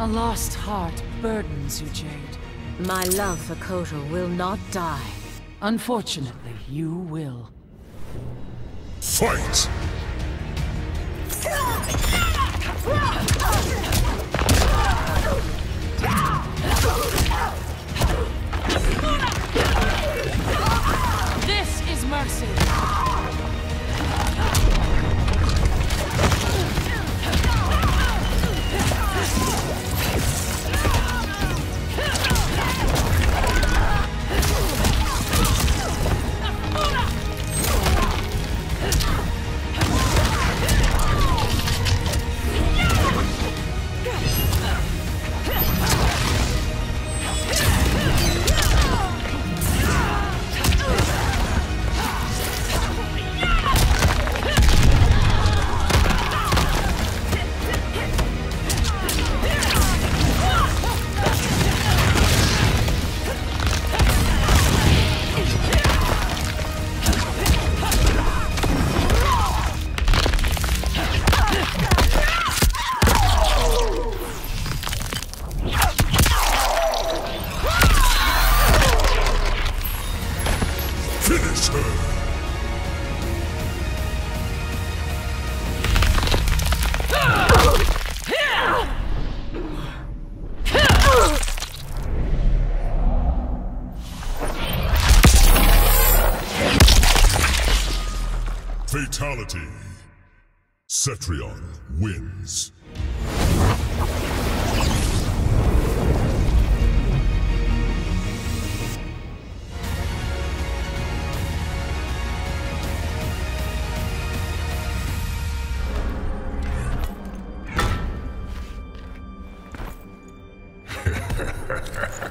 A lost heart burdens you, Jade. My love for Kotal will not die. Unfortunately, you will. Fight! This is mercy! Finish her! Fatality. Cetrion wins. Ha ha ha ha.